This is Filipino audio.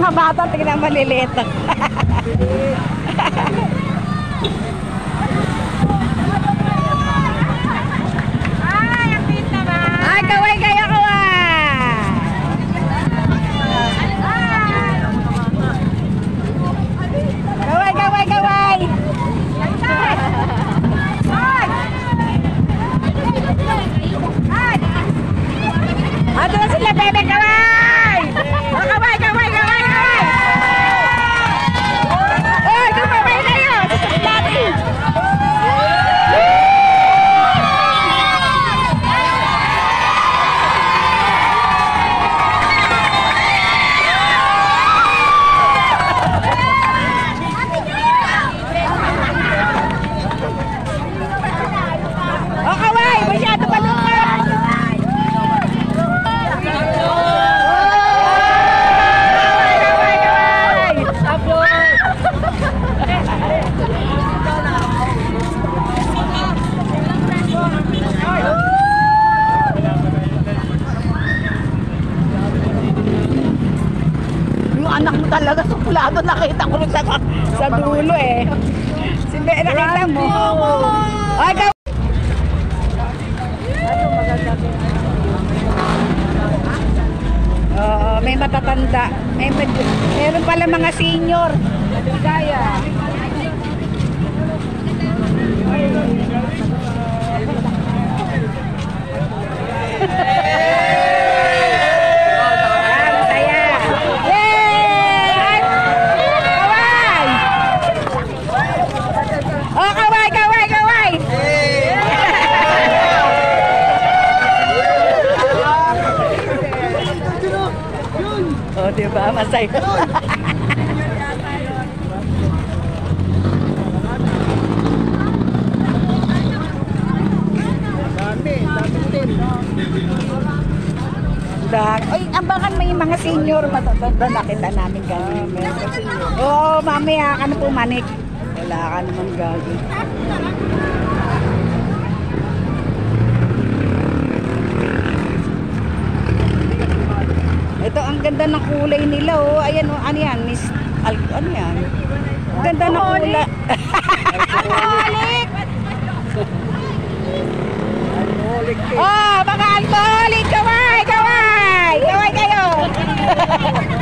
mga bata, tingnan maliliit. Ay, ang cute naman. Ay, kaway kayo, kaway. Kaway, kaway, kaway. Ato na sila, bebe, kaway. Oh, kaway, kaway, kaway, kaway. Oy, kumaway kayo. Dati. Oh, kaway, masyado palungan. Yung anak mo talaga suplado, nakita ko rin sa dulo eh. Sindi, nakita mo. Ay, kaway. Oo, may matatanda. Meron pala mga senior. Kaya. Masaya. Yay! Kaway! Oh, kaway, kaway, kaway! Oh, diba? Masaya. Ay, ambangan may mga senior matatanda, nakita namin ganun. Oo, mamaya ka na pumanik. Wala ka naman gagi. Ito, ang ganda ng kulay nila, oh. Ayan, oh, ano yan? Ano yan? Ang ganda ng kulay. Alcoholic! Oh, mga alcoholic! Kaway! Kaway! Kaway kayo!